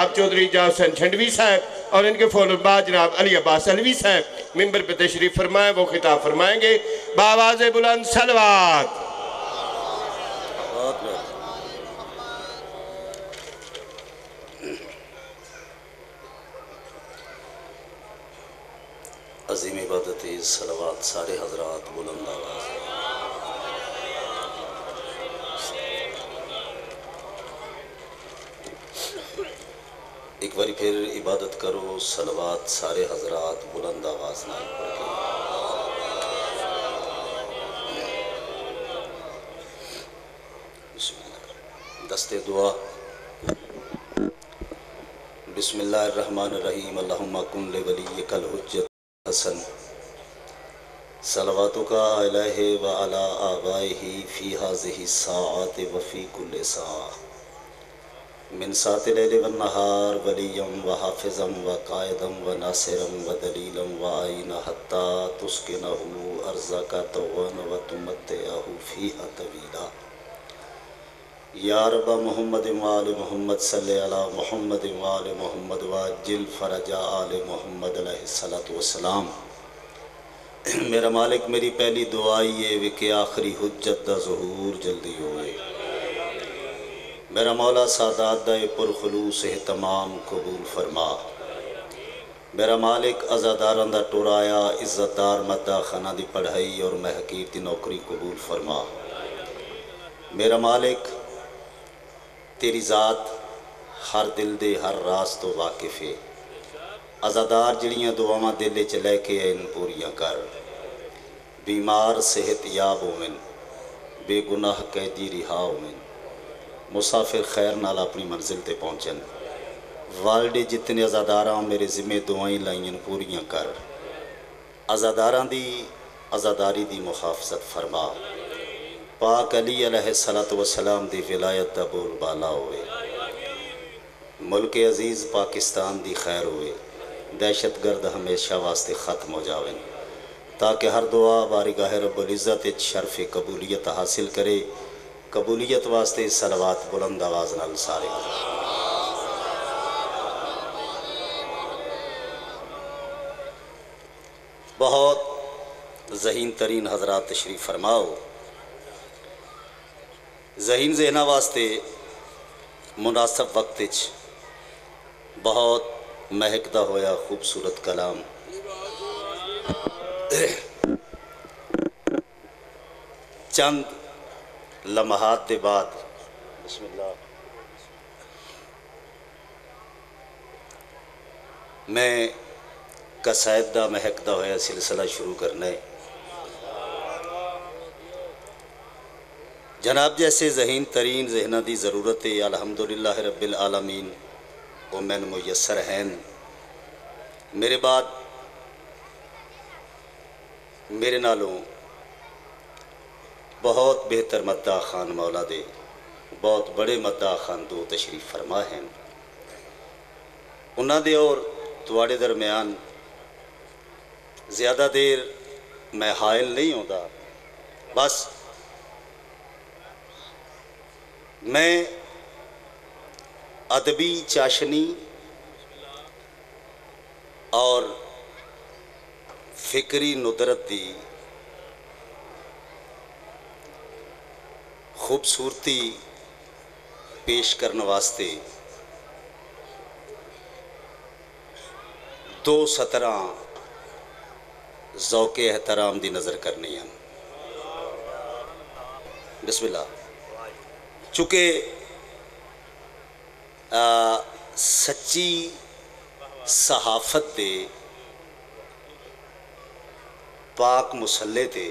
जनाब चौधरी जा हुसैन झंडवी साहब और इनके फौलबाज जनाब अली अब्बास अलवी साहब मिंबर पर तशरीफ फरमाए, वो खिताब फरमाएंगे बावाज़े बुलंद सलवात। अजीम इबादत सलवात सारे हजरात बुलंद आवाज़। एक बार फिर इबादत करो सलवात सारे हजरात बुलंद आवाज़ नाल पढ़ के। दस्ते दुआ। बिस्मिल्लाहिर्रहमानिर्रहीम। अल्लाहुम्मा कुन लिवलिय्यकल हुज्जत हसन सलवातुका अलैहि व अला आबाइही फी हाज़िही साअति व फी कुल्लि साअ मिन सातिल लैलि वन नहार वलियम व हाफिज़म व कायदम व नासिरम व दलीलम व आइना हत्ता तुस्किनहु अर्ज़का तवन व तुमत्तिअहु फीहा तवीला। या रब्बा मोहम्मद व आले मोहम्मद सल्ले अला मोहम्मद व आले मोहम्मद वाजिल फरजा आले मोहम्मद अलैहिस्सलातु वस्सलाम। मेरा मालिक मेरी पहली दुआ ये वे कि आखिरी हुज्जत दा ज़हूर जल्दी होए। मेरा मौला सादात दा पुरखलूस तमाम कबूल फरमा। मेरा मालिक अज़ादारां दा टुराया इज़्ज़तदार मद्दा खाना दी पढ़ाई और महकीर दी नौकरी कबूल फरमा। मेरा मालिक तेरी ज़ात हर दिल दे हर रास तो वाकिफ़ है। अज़ादार जड़ियाँ दुआवां दिल च लैके आइन पूरियां कर। बीमार सेहत याब होवन, बेगुनाह कैदी रिहा होवन, मुसाफिर खैर नाल अपनी मंजिल ते पहुँचन। वालडे जितने अज़ादारां मेरे ज़िम्मे दुआएं लाइयां पूरियां कर। अज़ादारां दी अज़ादारी दी मुहाफ़ज़त फरमा। पाक अली अलैहिस्सलातु वस्सलाम दी विलायत दा बोल बाला होए। मुल्क अजीज़ पाकिस्तान दी खैर होए। दहशतगर्द हमेशा वास्ते ख़त्म हो जावन, ताकि हर दुआ बारगाह रब्बुल इज़्ज़त शर्फ़ कबूलियत हासिल करे। कबूलियत वास्ते सलवात बुलंद आवाज़ नाल सारे। बहुत ज़हीन तरीन हज़रात तशरीफ़ फरमाओ। ज़हीन ज़हना वास्ते मुनासब वक्त बहुत महकदा होया खूबसूरत कलाम चंद लम्हात के बाद बिस्मिल्लाह मैं कसायद दा महकदा होया सिलसिला शुरू करना है। जनाब जैसे ज़हीन तरीन जहना की ज़रूरत है अल्हम्दुलिल्लाह रब्बिल आलमीन वो मैन मुयसर हैं। मेरे बाद मेरे नालों बहुत बेहतर मद्दा खान मौला दे बहुत बड़े मद्दा खान दो तशरीफ़ फरमा हैं। उन्होंने और तुहाड़े दरम्यान ज़्यादा देर मैं हायल नहीं होता। बस मैं अदबी चाशनी और फिक्री नुदरत की खूबसूरती पेश करने वास्ते दो सतरां ज़ौक़े एहतराम की नज़र करनी है। बिस्मिल्लाह। चूँकि सच्ची सहाफत दे पाक मुसल्ले ते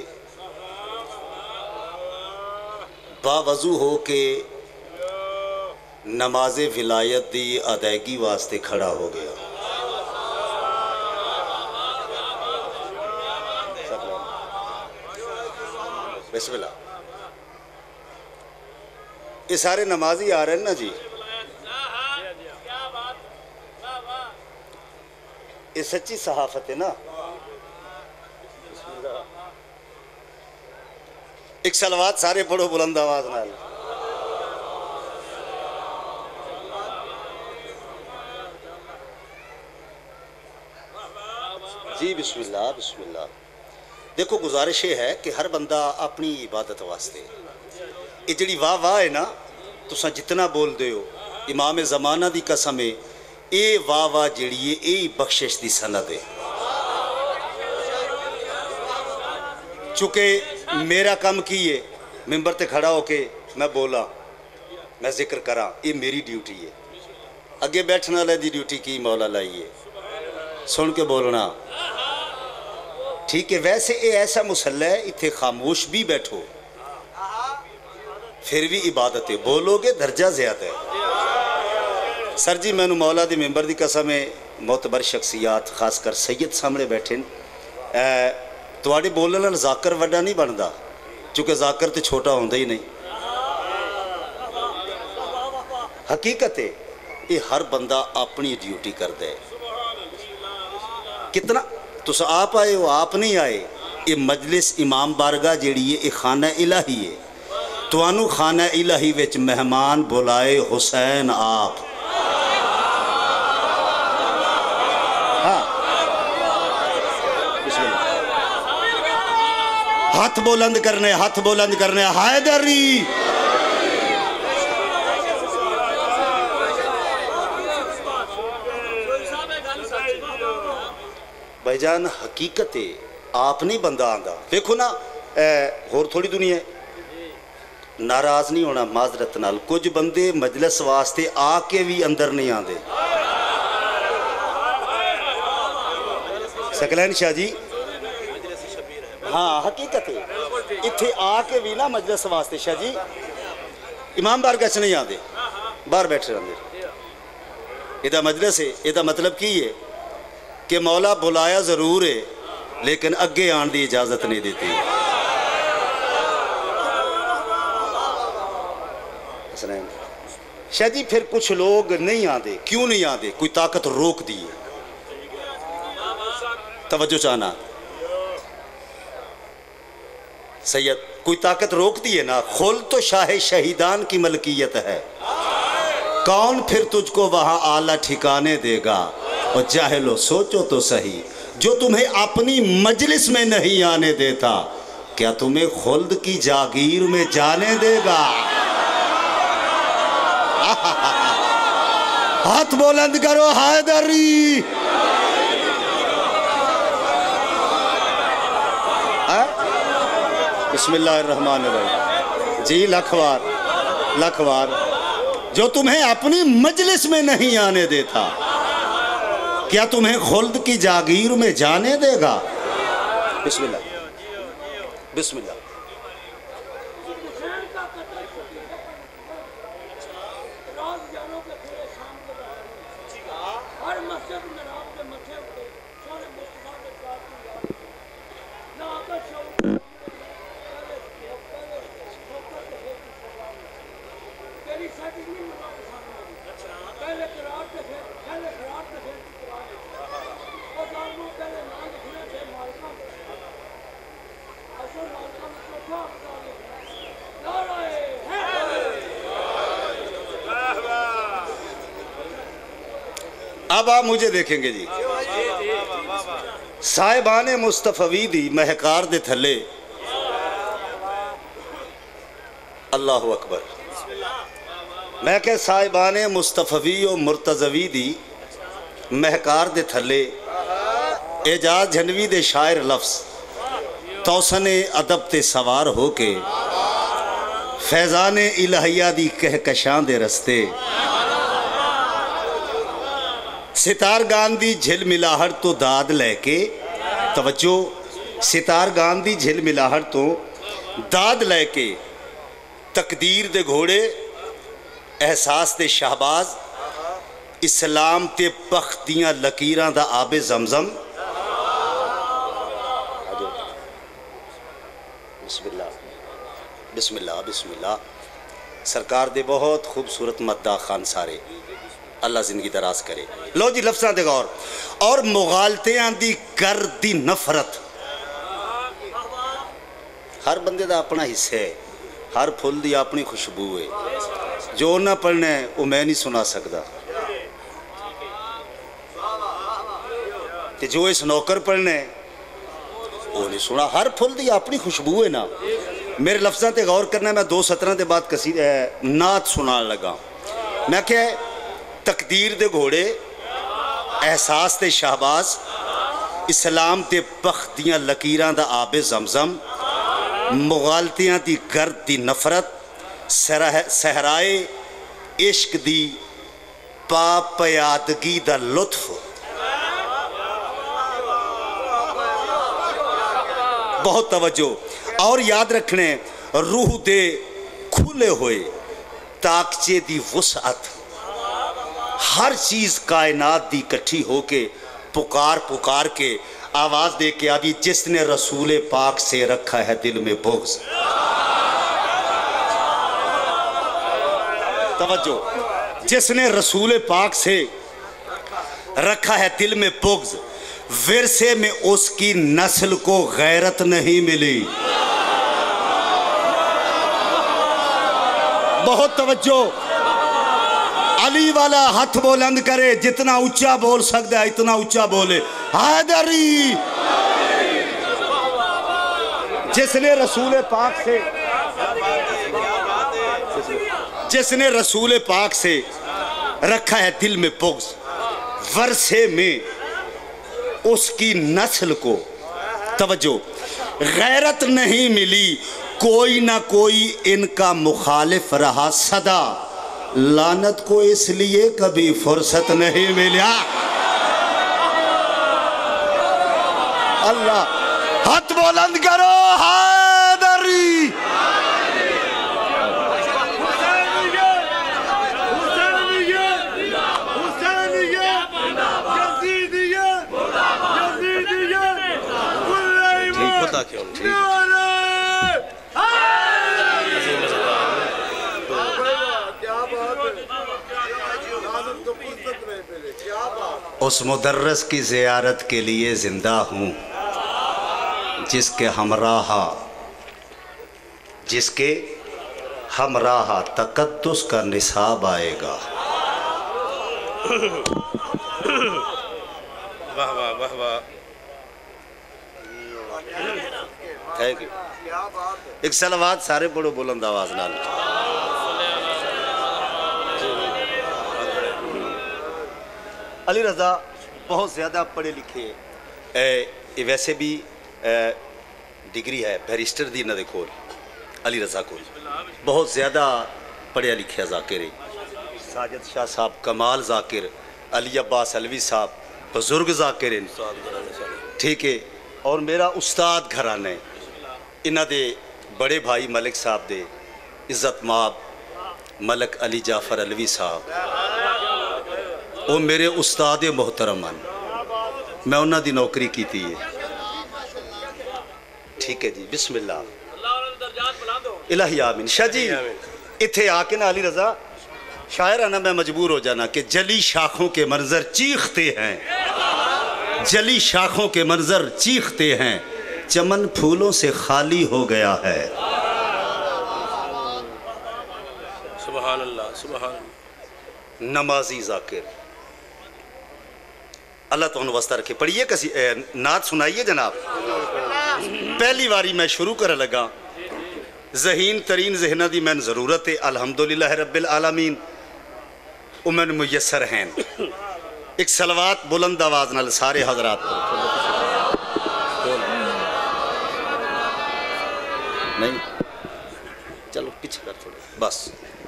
बावजू हो के नमाज़े विलायत की अदायगी वास्ते खड़ा हो गया। बिस्मिल्लाह। ये सारे नमाजी आ रहे हैं ना जी। ये सच्ची सहाफत है ना। एक सलवात सारे पढ़ो बुलंद आवाज नाल। जी बिस्मिल्लाह बिस्मिल्लाह। देखो गुजारिश ये है कि हर बंदा अपनी इबादत वास्ते ये जी वाह वाह है ना, तुसा जितना बोल दे हो इमाम ज़माना की कसम है, ये वाह वाह जी यही बख्शिश की सनद है। चूँकि मेरा काम की है मिंबर ते खड़ा होके मैं बोला, मैं जिक्र करा, ये मेरी ड्यूटी है। अगे बैठने वाले की ड्यूटी की मौला लाई है, सुन के बोलना, ठीक है। वैसे ये ऐसा मुसल्ला है, इत्थे खामोश भी बैठो फिर भी इबादत है, बोलोगे दर्जा ज़्यादा है। सर जी मैनू मौला दी मिंबर दी कसम है, मोतबर शख्सियात खासकर सैयद सामने बैठे तुहाडे बोलने नाल जाकर वड्डा नहीं बनता, चूँकि जाकर तो छोटा होंदा ही नहीं। हकीकत है ये हर बंदा अपनी ड्यूटी करता है। कितना तुस आप आए हो, आप नहीं आए, ये मजलिस इमाम बारगाह जिहड़ी है ये खाना इलाही है। तुहानू खाना इलाही विच मेहमान बुलाए हुसैन आप। हाँ हाथ बुलंद करने, हाथ बुलंद करने, हैदरी भाईजान। हकीकत है आप नहीं बंदा आंदा। देखो ना होर थोड़ी दुनिया है, नाराज नहीं होना माजरत नाल, कुछ बंदे मजलिस वास्ते आके भी अंदर नहीं आते। सकलैन शाह जी, हाँ हकीकत है इत्थे आके भी ना मजलिस वास्ते शाह जी इमाम बारगाह च नहीं आते, बाहर बैठे रहते। इहदा मजलिस है, इहदा मतलब की है कि मौला बुलाया ज़रूर है लेकिन अगे आने की इजाज़त नहीं देती। शाह जी फिर कुछ लोग नहीं आते, क्यों नहीं आते? कोई ताकत रोक दी है। तवज्जो चाहना सैयद, कोई ताकत रोकती है ना। खुल तो शाह शहीदान की मलकियत है, कौन फिर तुझको वहां आला ठिकाने देगा। और जाहिलो सोचो तो सही, जो तुम्हें अपनी मजलिस में नहीं आने देता क्या तुम्हें खुल्द की जागीर में जाने देगा। हाथ बुलंद करो हैदरी। बिस्मिल्लाहिर्रहमानिर्रहीम जी। लखवार लखवार, जो तुम्हें अपनी मजलिस में नहीं आने देता क्या तुम्हें खुल्द की जागीर में जाने देगा। बिस्मिल्लाह बिस्मिल्लाह। अब आप मुझे देखेंगे जी, साहिबाने मुस्तफवी दी महकार दे थले, अल्लाह अकबर। मैं क्या साहिबाने मुस्तफवी और मुर्तजवी दी महकार दे थले एजाज झनवी दे शायर लफ्स तौसने अदब ते सवार हो के फैज़ाने इलाहिया दी कहकशां दे रस्ते सितार गांधी झिल मिलाहट तो दाद लैके, तवज्जो, सितार गांधी झिल मिलाहट तो दाद लैके तकदीर दे घोड़े एहसास दे शाहबाज इस्लाम ते पख दियां लकीरां दा आबे जमजम। बिस्मिल्लाह बिस्मिल्लाह बिस्मिल्लाह। सरकार दे बहुत खूबसूरत मद्दा खान सारे, अल्लाह जिंदगी दराज करे। लो जी लफ्ज़ां दे गौर। और मुगालतियां दी कर दी नफरत, हर बंदे दा अपना हिस्सा है, हर फुल दी अपनी खुशबू है। जो ना पढ़ना है वो मैं नहीं सुना सकता। तो जो इस नौकर पढ़ने वो नहीं सुना। हर फुल की अपनी खुशबू है ना। मेरे लफ्ज़ों पर गौर करना। मैं 2 सतरां के बाद कसी नात सुनान लगा। मैं क्या तकदीर दे घोड़े, एहसास ते शाहबाज, इस्लाम ते बख्त दियां लकीरां दा आबे जमजम, मुगालतियां दी गर्द दी नफरत, सहराए इश्क दी पापयादगी दा लुत्फ। बहुत तवज्जो और याद रखने, रूह दे खुले हुए ताकचे दी वुसअत, हर चीज़ कायनात दी इकट्ठी होके पुकार पुकार के आवाज़ दे के आदि, जिसने रसूल पाक से रखा है दिल में बुग़्ज़। तवज्जो, जिसने रसूल पाक से रखा है दिल में बुग़्ज़, विरसे में उसकी नस्ल को गैरत नहीं मिली। बहुत तवज्जो, अली वाला हाथ बुलंद करे, जितना ऊंचा बोल सकता है इतना ऊंचा बोले, हैदरी। जिसने रसूल पाक से, जिसने रसूल पाक से रखा है दिल में बुग़्ज़, वर्षे में उसकी नस्ल को, तवज्जो, गैरत नहीं मिली। कोई ना कोई इनका मुखालिफ रहा सदा, लानत को इसलिए कभी फुर्सत नहीं मिला। अल्लाह, हाथ बुलंद करो, हैदरी। उस मुदर्रस की ज़ियारत के लिए ज़िंदा हूँ जिसके हमराह तकद्दुस का निसाब आएगा। वाह वाह वाह वाह, थैंक यू। एक सलावत सारे पढ़ो बुलंद आवाज़ नाल। अली रज़ा बहुत ज़्यादा पढ़े लिखे, वैसे भी डिग्री है बैरिस्टर दी इन्हां दे कोल, अली रज़ा कोल बहुत ज़्यादा पढ़िया लिखिया ज़ाकिर है। साजिद शाह साहब कमाल ज़ाकिर, अली अब्बास अलवी साहब बुजुर्ग ज़ाकिर हैं, ठीक है। और मेरा उस्ताद घराने इन्हां दे बड़े भाई मलिक साहब दे इज़्ज़त माब मलक अली जाफर अलवी साहब, वो मेरे उस्ताद मोहतरम हैं। मैं उन्हां दी नौकरी की थी, ठीक है जी। बिस्मिल्लाह इलाही आमीन। शाह जी इत्थे आके ना अली रज़ा शायराना मैं मजबूर हो जाना कि जली शाखों के मंजर चीखते हैं, जली शाखों के मंजर चीखते हैं, चमन फूलों से खाली हो गया है। सुभान अल्लाह, सुभान अल्लाह। नमाजी ज़ाकिर, अल्लाह तो वस्ता रखे। पढ़िए कसी नात सुनाइए जनाब। पहली बारी मैं शुरू कर लगा, जहीन तरीन जहना दी मैंने ज़रूरत है, अल्हम्दुलिल्लाह रब्बिल आलमीन उमन मुयसर हैं। एक सलवात बुलंद आवाज़ नाल सारे हजरात नहीं, चलो पीछे कर थोड़े बस।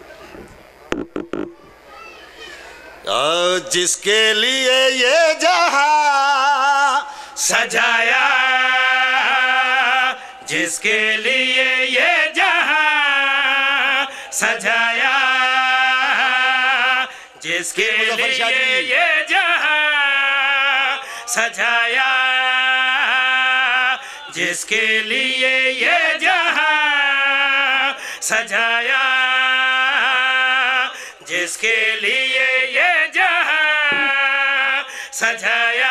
जिसके लिए ये जहां सजाया, जिसके लिए ये जहां सजाया, जिसके लिए ये जहां सजाया, जिसके लिए ये जहां सजाया, जिसके लिए ये जहां सजाया,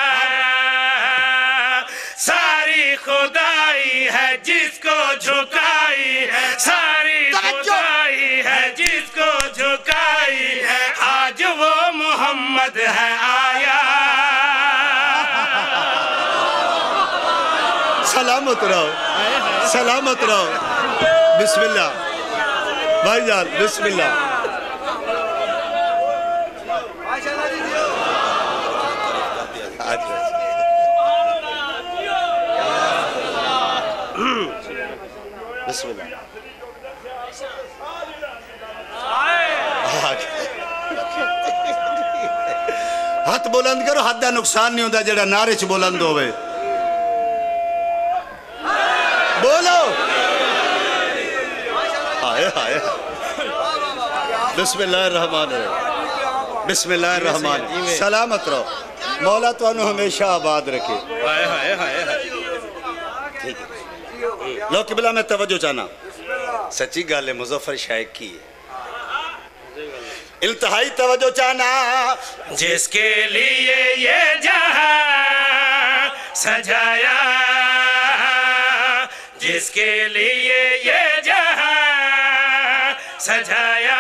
सारी खुदाई है जिसको झुकाई है, सारी खुदाई है जिसको झुकाई है, आज वो मोहम्मद है आया। सलामत रहो, सलामत रहो। बिस्मिल्लाह भाईजान, बिस्मिल्लाह। बिस्मिल्लाह। हाथ बुलंद करो, हाथ का नुकसान नहीं होता जेड़ा नारे च बुलंद होवे। बोलो हाय हाय। बिस्मिल्लाहिर्रहमानिर्रहीम, बिस्मिल्लाहिर्रहमान। सलामत रहो, मौला तुहानू हमेशा आबाद रखे। ठीक है लो किबला, मैं तवज्जो चाहना, सच्ची गल है मुजफ्फर शाइक की है, इंतहाई तवज्जो चाहना। जिसके लिए ये जहां सजाया, जिसके लिए ये जहां सजाया,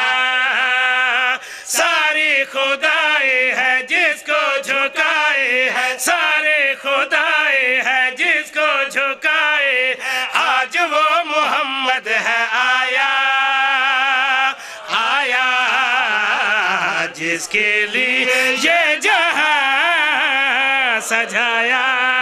सारी खुदाई है जिसको झुकाए है, सारे खुदाई है जिसको झुकाए, आज वो मोहम्मद है आया, आया जिसके लिए ये जहां सजाया।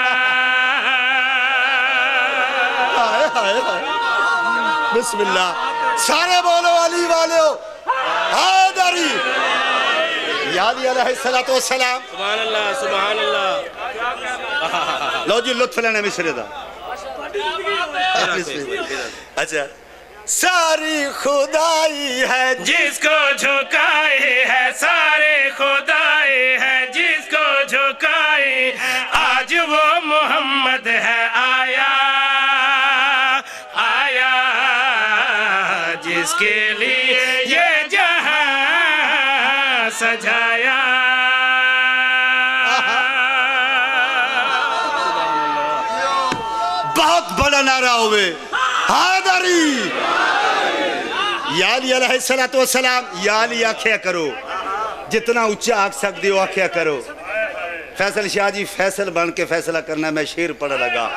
बिस्मिल्लाह, सारे बोलो अली वाले हो, हैदरी या अली अलैहिस्सलातु वस्सलाम। सुभान अल्लाह, सुभान अल्लाह। लो जी लुत्फ लेना मिसरे दा। अच्छा, सारी खुदाई है जिसको झुकाए है, सारे खुदाई है जिसको झुकाए, आज वो मोहम्मद है आया, आया जिसके लिए ये जहां सजाया। बहुत बड़ा नारा होवे, हैदरी या अली अलैहिस्सलातु वस्सलाम। या अली आख्या करो, जितना ऊंचा आख सकते हो आख्या करो। फैसल शाह जी फैसल बन के फैसला करना, मैं शेर पढ़ लगा।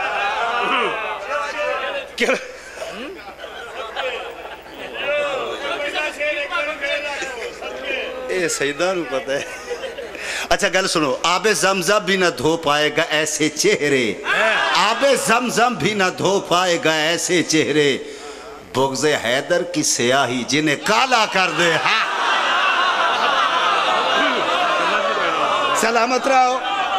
ये सईदा नू पता है। अच्छा गल सुनो, आबे जमजम भी ना धो पाएगा ऐसे चेहरे, आबे जमजम भी ना धो पाएगा ऐसे चेहरे, बुग़्ज़े हैदर की स्याही जिन्हें काला कर दे। हाँ सलामत रहो।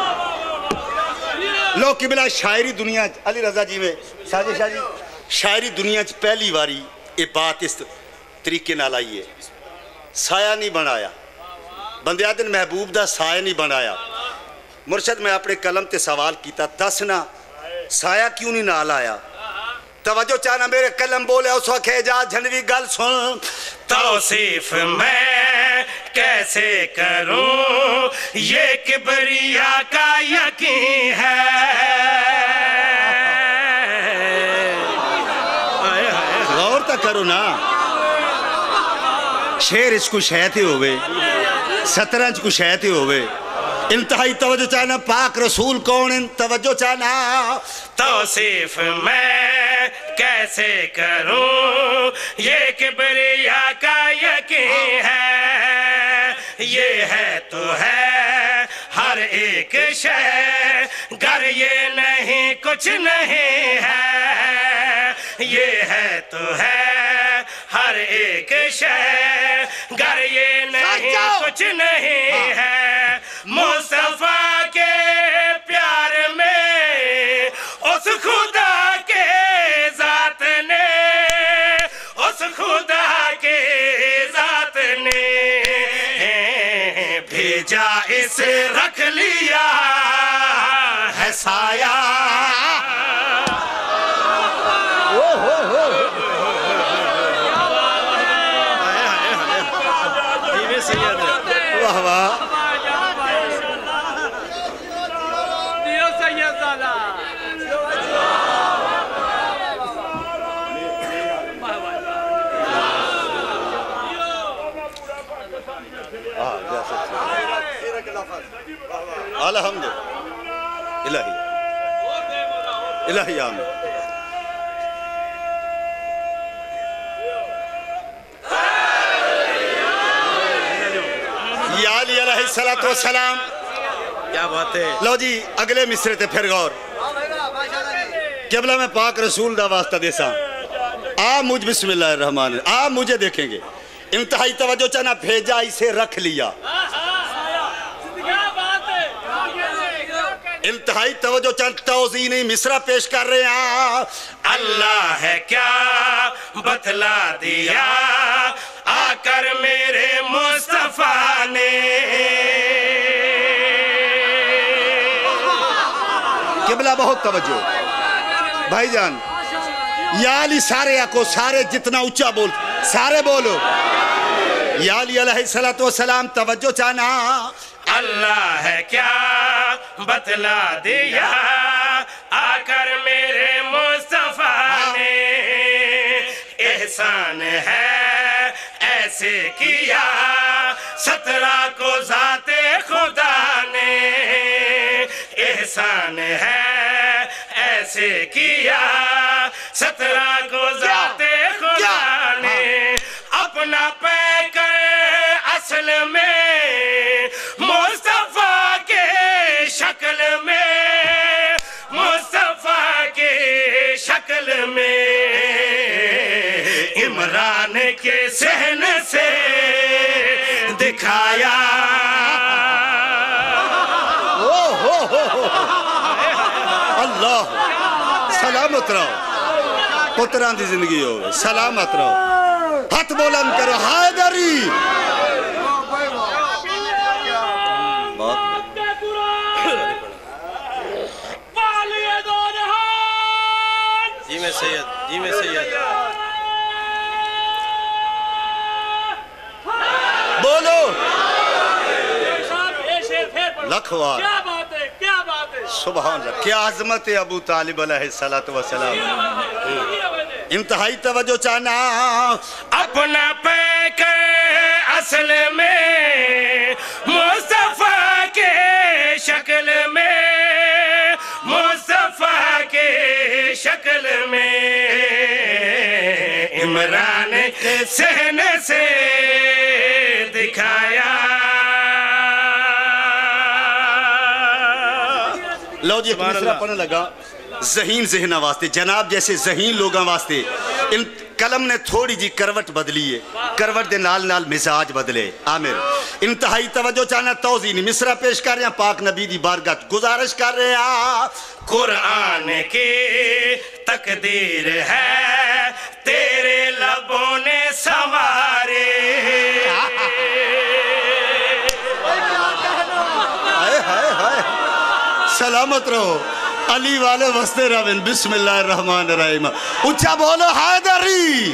लो किबला, शायरी दुनिया अली रजा जी में साजिश शाह जी, शायरी दुनिया च पहली बारी ये बात इस तरीके नाल आई है। साया नहीं बनाया, बंदियादिन महबूब दा साया नहीं बनाया। मुर्शद मैं अपने कलम ते सवाल किया, दस ना साया क्यों नहीं नाल आया? तवज्जो चाहना, मेरे कलम बोले उस वक्त जा झनवी गल सुन। तौसीफ मैं कैसे करूं, ये किबरिया का यकीन है। गौर तो करो ना, शेर इसको शहते होवे, शतरंज को शहते होवे। इंतहाई तवज्जो चाहना, पाक रसूल कौन है? तवज्जो चाहना। तौसीफ मैं कैसे करूं, ये किबरिया का यकीन है। ये है तो है हर एक शय, गर ये नहीं कुछ नहीं है। ये है तो है हर एक शय, गर ये नहीं कुछ नहीं है। मुस्तफा के प्यार में उस खुदा के जात ने, उस खुदा के जात ने भेजा, इसे रख लिया है साया। वाह वाह, अल्हम्दुलिल्लाह। इलाही आमीन। या अली अलैहिस्सलातु वस्सलाम। क्या बात है। लो जी अगले मिसरे ते फिर गौर क़िबला में पाक रसूल दा वास्ता देसा आ मुझ बिस्मिल्लाहिर्रहमान आ मुझे देखेंगे इंतहाई तवज्जो चाना भेजा इसे रख लिया। इंतहाई तवज्जो चान तौज़ी नहीं मिसरा पेश कर रहे हैं। अल्लाह है क्या बतला दिया आकर मेरे मुस्तफा ने। क़िबला बहुत तवज्जो भाईजान। या अली सारे आको सारे जितना ऊंचा बोल सारे बोलो या अली अलैहिस्सलातु वस्सलाम तवज्जो चाना। अल्लाह है क्या बतला दिया आकर मेरे मुस्तफा ने। एहसान है ऐसे किया 17 को ज़ाते खुदा ने। एहसान है ऐसे किया 17 को ज़ाते खुदा ने। अपना पैकर असल में मुस्तफा के शक्ल में मुस्तफा के शक्ल में इमरान के सहन से दिखाया। अल्लाह सलामत रहो पुत्रां दी जिंदगी हो सलामत रहो। हाथ बुलंद करो हैदरी। जी में सैयद जी में सैयद बोलो लखवार। क्या बात है क्या बात है। सुभान अल्लाह क्या अज़मत है अबू तालिब अलैहिस्सलातु वस्सलाम। इंतहाई तवज्जो चाहना। अपना पैकर असल में मुस्तफा के शक्ल में मुस्तफा के शक्ल में इमरान के सहन से दिखाया। लो जी मिसरा पढ़ने लगा ज़हीन ज़हना वास्ते जनाब जैसे ज़हीन लोगों वास्ते इन कलम ने थोड़ी जी करवट बदली है। करवट दे नाल नाल मिजाज बदले। आमिर इंतहाई तवज्जो चाहना तौज़ी नहीं मिसरा पेश कर रहे हैं पाक नबी दी बारगाह गुजारिश कर रहे हैं। कुरान की तकदीर है तेरे लबों ने संवारे। हाय हाय हाय सलामत रहो अली वाले वस्ते रविन बिस्मिल्लाहिर्रहमानिर्रहीम। ऊंचा बोलो हैदरी।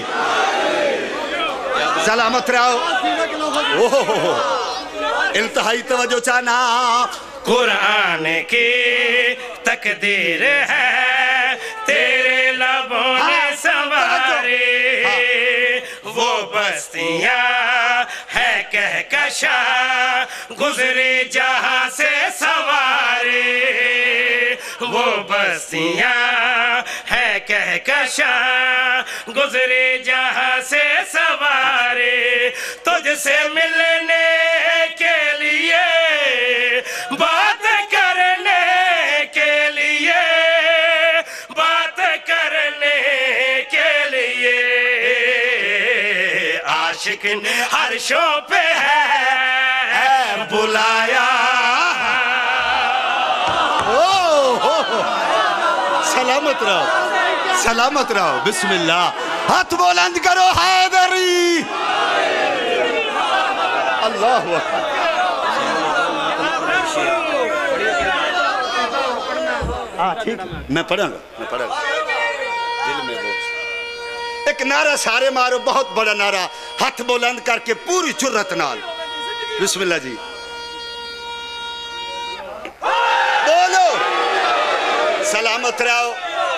सलामत रहो। ओहो इंतहाई तवज्जो चाहना। कुरान की तकदीर है तेरे लबों ने संवारे। वो बस्तियां है कहकशा गुजरे जहां से सवारे। वो बस्तियां है कहकशा गुजरे जहां से सवारे। तुझसे मिलने के लिए बात करने के लिए बात करने के लिए आशिक ने हर्षों पे है बुलाया। सलामत रहो सलामत रहो बिस्मिल्लाह। हाथ बुलंद करो हैदरी। अल्लाह अकबर। हाँ ठीक मैं पढ़ांगा दिल में वो एक नारा सारे मारो बहुत बड़ा नारा हाथ बुलंद करके पूरी जुर्रत नाल बिस्मिल्लाह जी बोलो। सलामत रहो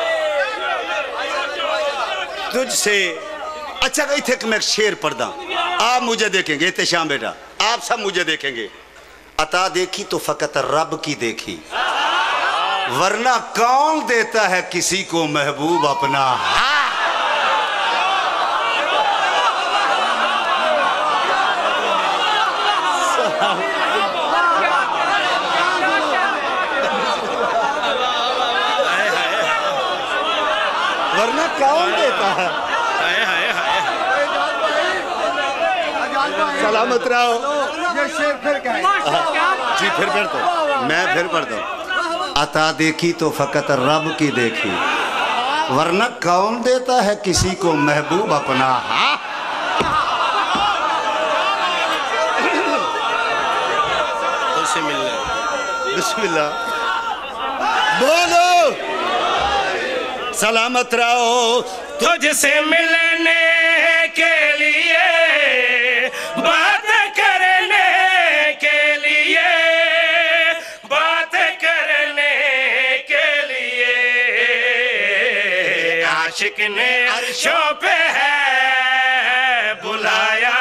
तुझसे। अच्छा इथे मैं शेर पढ़दा आप मुझे देखेंगे एहतशाम बेटा आप सब मुझे देखेंगे। अता देखी तो फकत रब की देखी वरना कौन देता है किसी को महबूब अपना। वरना कौन देता है। सलामत रहो। जी फिर पढ़ता हूँ, मैं फिर पढ़ता हूँ। अता देखी तो फकत रब की देखी, वरना कौन देता है किसी को महबूब अपना। बिस्मिल्लाह बोलो। सलामत रहो। तुझसे मिलने के लिए, बात करने के लिए, बात करने के लिए आशिक ने अर्शों पे है बुलाया।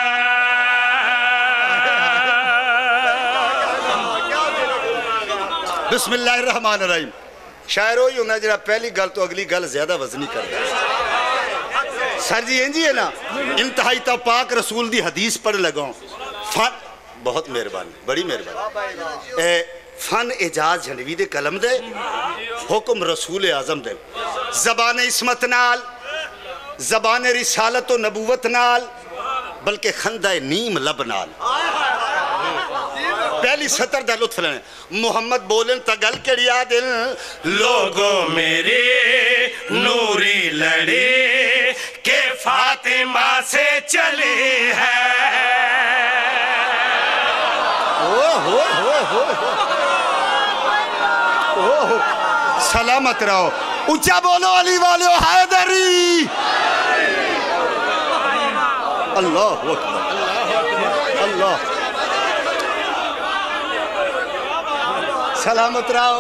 बिस्मिल्लाहिर्रहमानिर्रहीम। शायर वही होना जरा पहली गल तो अगली गल ज्यादा वजनी कर दे। सर जी इंजी है ना, इंतहाई तो पाक रसूल दी हदीस पढ़ लगाओ। फन बहुत मेहरबानी, बड़ी मेहरबानी। फन एजाज झंडवी दे कलम दे, हुक्म रसूल आजम दे। जबान इसमत नाल, जबान रिसालत व नबूवत नाल, बल्कि खंदा नीम लब नाल। पहली सतर दा लुत्फ लेने। मोहम्मद बोलन तगल के रिया दिल, लोगों मेरी नूरी लड़ी के फातिमा से चली है। सलामत रहो। ऊंचा बोलो अली वाले हैदरी। अल्लाह अकबर, अल्लाह। सलामत रहो।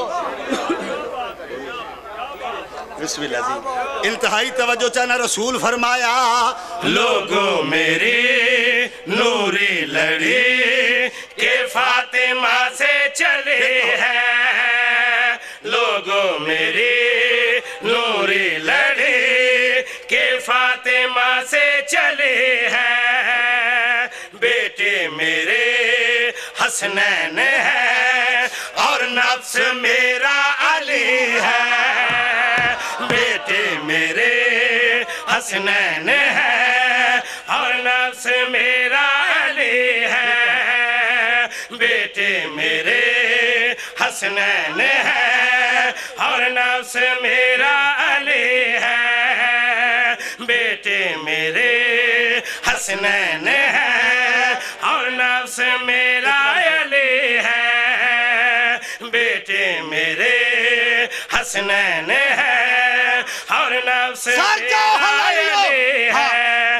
बिस्मिल्लाह जी। इंतहाई तवज्जो चाना रसूल फरमाया, लोगों मेरी नूरी लड़ी के फातिमा से चले हैं। लोगों मेरी नूरी लड़ी के फातिमा से चले हैं। बेटे मेरे हसनैन है और नफ्स मेरा अली है। बेटे मेरे हसनैन है और नफ्स मेरा अली है। बेटे मेरे हसनैन है और नफ्स मेरा अली है। बेटे मेरे हसनैन है और नफ्स मेरा अली है। बेटे मेरे हसनैन है और नफ्स मेरा अली है।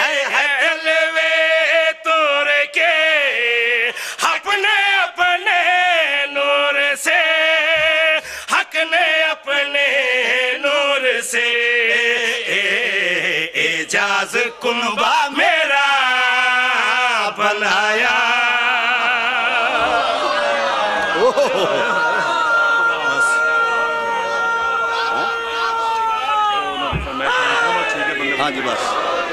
जलवे तोड़ के अपने अपने नूर से, हक ने अपने नूर से एजाज कुनबा मेरा बनाया। हाँ जी बस।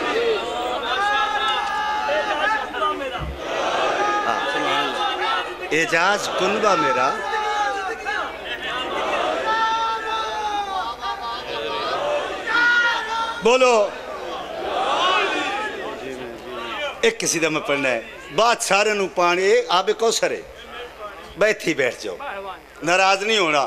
एजाज कुनबा मेरा। बोलो। एक किसी का मैं पढ़ना है। बात सारे नू पानी आबे कौसर है। बैठ ही बैठ जाओ, नाराज नहीं होना।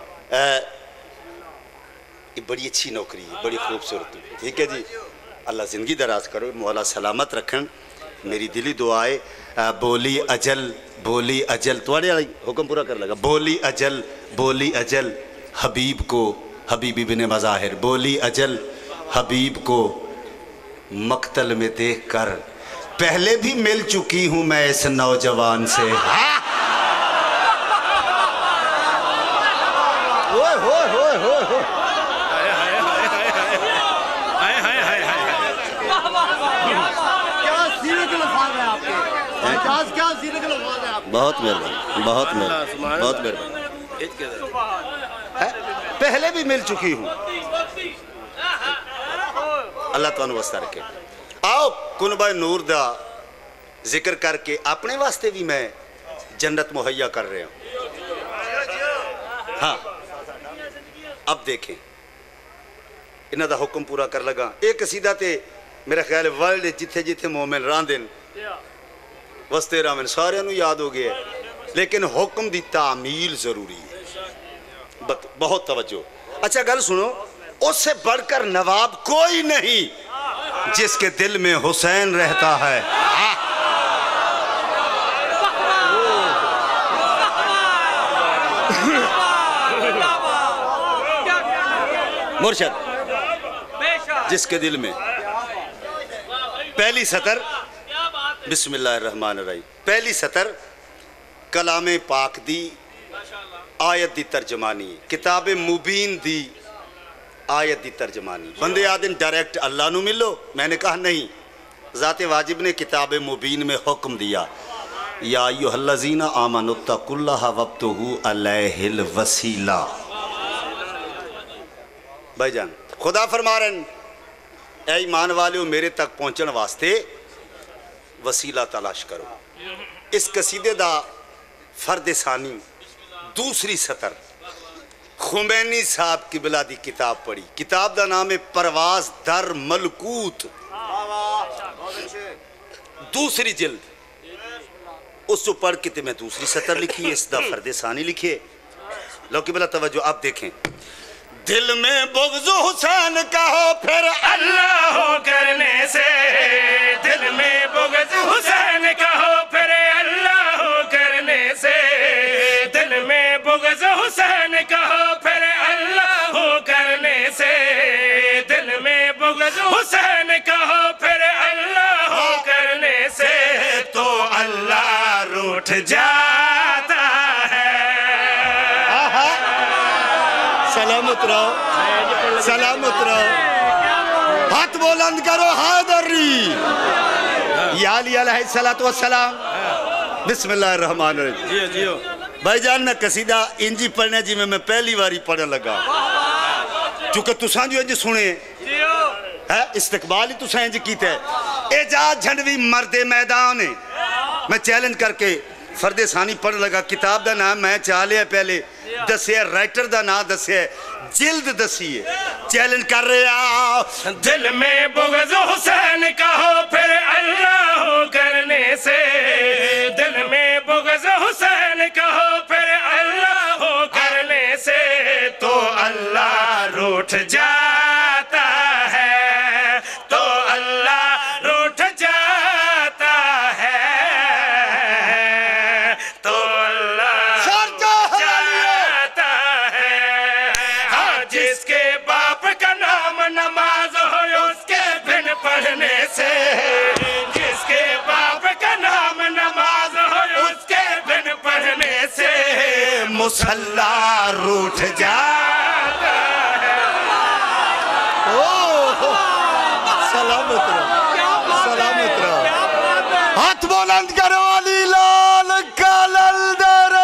ये बड़ी अच्छी नौकरी है, बड़ी खूबसूरत। ठीक है जी, अल्लाह ज़िंदगी दराज करो, मौला सलामत रखन। मेरी दिली दुआ है। बोली अजल, बोली अजल थोड़े हुक्म पूरा कर लगा। बोली अजल, बोली अजल हबीब को, हबीब इब्ने मज़ाहिर। बोली अजल हबीब को मक्तल में देख कर, पहले भी मिल चुकी हूँ मैं इस नौजवान से। बहुत मेहरबानी, बहुत मेहरबानी, बहुत मेहरबानी। है? पहले भी मिल चुकी हूँ। अल्लाह तुहानू वस्ता रखे। आओ कुनबा नूर दा जिक्र करके अपने वास्ते भी मैं जन्नत मुहैया कर रहे हूँ। हाँ अब देखें इन्हां दा हुक्म पूरा कर लगा। एक कसीदा ते मेरा ख्याल है वर्ल्ड जिथे जिथे मोमिन रांदे वस्ते रामन सारियां नू याद हो गया, लेकिन हुक्म दी तामील जरूरी है। बहुत तवज्जो। अच्छा गल सुनो, उससे बढ़कर नवाब कोई नहीं जिसके दिल में हुसैन रहता है। मुर्शद जिसके दिल में पहली सतर बिस्मिल्लाहिर्रहमानिर्रहीम, पहली सतर कलामे पाक दी आयत दी तर्जमानी, किताबे मुबीन दी आयत दी तर्जमानी। बंदे आदिन डायरेक्ट अल्लाह नू मिलो, मैंने कहा नहीं, ज़ाते वाजिब ने किताबे मुबीन में हुक्म दिया या अय्युहल्लज़ीना आमनुत्तकुल्लाह वब्तगू अलैहिल वसीला। भाईजान खुदा फरमा रहे हैं ऐ ईमान वालियों मेरे तक पहुंचने वास्ते वसीला तलाश करो। इस कसीदे दा फर्द सानी दूसरी सतर खुमैनी साहब किबला दी किताब पढ़ी। किताब दा नाम है परवाज दर मलकूत, दूसरी जिल्द। उसको पढ़ के ते मैं दूसरी सतर लिखी है, इस दा फर्द सानी लिखिए। लो किबला तवज्जो आप देखें। दिल में बुग़्ज़ हुसैन का हो फिर अल्लाह हो करने से, दिल में बुग़्ज़ हुसैन का हो फिर अल्लाह हो करने से, दिल में बुग़्ज़ हुसैन का हो फिर अल्लाह हो करने से, दिल में बुग़्ज़ हुसैन का हो फिर अल्लाह हो करने से, तो अल्लाह रूठ जाता है। सलामत रहो, सलामत रहो। हाथ बुलंद करो हैदरी या अली अलैहिस्सलातु वस्सलाम। बिस्मिल्लाहिर्रहमानिर्रहीम। जियो जियो भाईजान, मैं कसीदा इंजी पढ़ने जी में मैं पहली बारी पढ़ने लगा, चूंकि तुसां जो इंज सुने है इस्तकबाल ही तुसां इंज कीता है। एजाज झंडवी मर्दे मैदान है। मैं चैलेंज करके फर्दे सानी पढ़ लगा। किताब का नाम मैं चाह लिया, पहले दसिया राइटर का नाम दसिया, जिल्द दसी है। चैलेंज कर रहे दिल में बुग़्ज़ हुसैन का हो फिर अल्लाह हो करने से, दिल में बुग़्ज़ हुसैन का हो फिर अल्लाह हो करने से, तो अल्लाह रूठ जाता है, तो अल्लाह रूठ जाता है, तो अल्लाह जाता है। हाँ जिसके बाप का नाम नमाज हो उसके बिन पढ़ने से, जिसके बाप का नाम नमाज हो उसके बिन पढ़ने से, मुसल्ला रूठ जाता है। ओ सलामत रहो, सलामत रहो। हाथ बुलंद करो अली लाल कलंदर।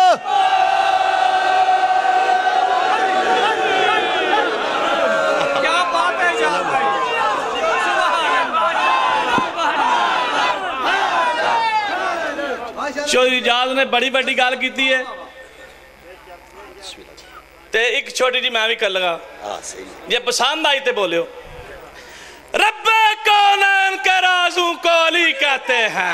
क्या बात है जान भाई, शोहजाद ने बड़ी बड़ी गल की है ते एक छोटी जी मैं भी कर लगा। जे पसंद आई तो बोलियो। रब्बे कौनैन के राज़ू को अली कहते हैं,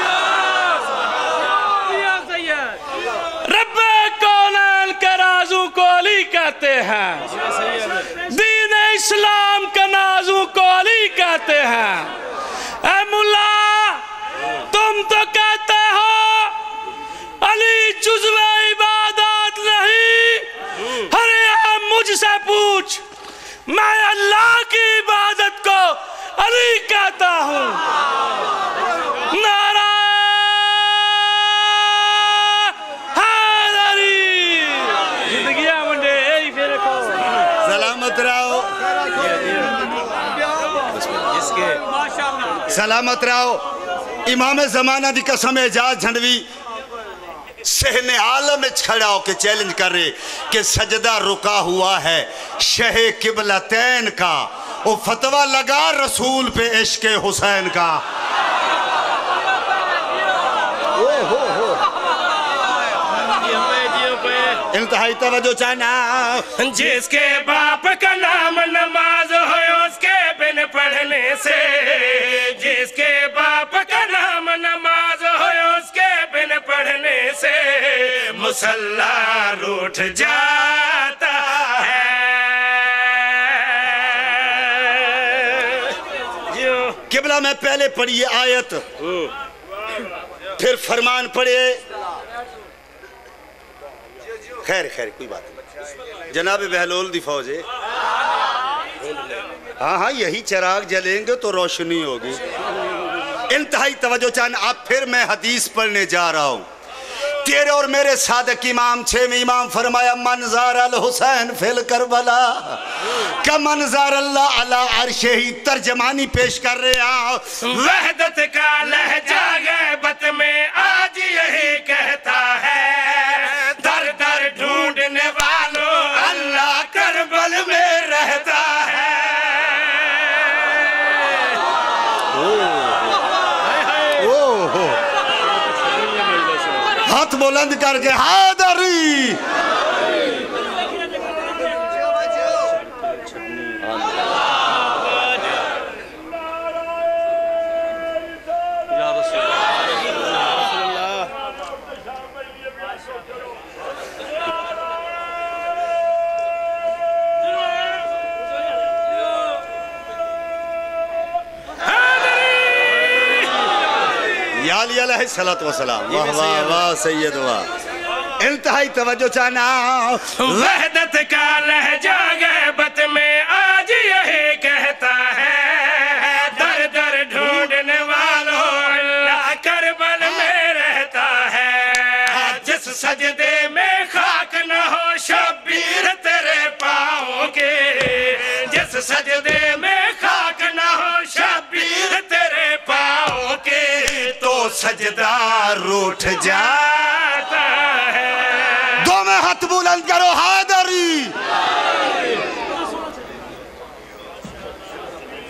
रब्बे कौनैन के राज़ू को अली कहते हैं, दीन इस्लाम के नाज़ू को अली कहते हैं। ऐ मुल्ला तुम तो कहते हो अली जुज़्वे इबादत नहीं, अरे मुझसे पूछ, मैं अल्लाह की इबादत को अली कहता हूँ। नारा हैदरी जिंदगी मुंडे फिर को सलामत रहो, सलामत रहो। इमाम ज़माना दी कसम एजाज झंडवी सहने आलम में खड़ा होकर चैलेंज कर रहे कि सजदा रुका हुआ है शहे किबलतैन का, वो फतवा लगा रसूल पे इश्क हुसैन का। इंतहाई तवज्जो चाहना। जिसके बाप का नाम नमाज हो उसके बिन पढ़ने से, जिसके बाप का नाम नमाज हो उसके बिन पढ़ने से मुसल्ला रूठ जाता है। किबला में पहले पढ़िए आयत, फिर फरमान पढ़िए। खैर खैर कोई बात नहीं, जनाब बहलोल दी फौज है। हाँ हाँ यही चिराग जलेंगे तो रोशनी होगी। इंतहाई तवज्जो चाहना। अब फिर मैं हदीस पढ़ने जा रहा हूँ। तेरे और मेरे सादक इमाम 6वें इमाम फरमाया मंज़ार अल हुसैन फिल करबला का मंज़ार अल्लाह अला अर्शे ही। तर्जमानी पेश कर रहे हैं। वहदत का लहजा गैबत में आज यही कहता है, दर दर ढूंढने वालों अल्लाह करबल में रहता है। हाथ बुलंद करके हादरी। सलात वसलाम। वाह वाह वाह सैयद वाह। इंतहाई तवज्जो चाहना। वहदत का लहजा गैबत में आज यही कहता है, दर दर ढूंढने वालों अल्लाह करबल में रहता है। जिस सजदे में खाक न हो शब्बीर तेरे पाँव के, जिस सजदे में खाक न हो शब्बीर तेरे पाँव के, तो सजदा रूठ जा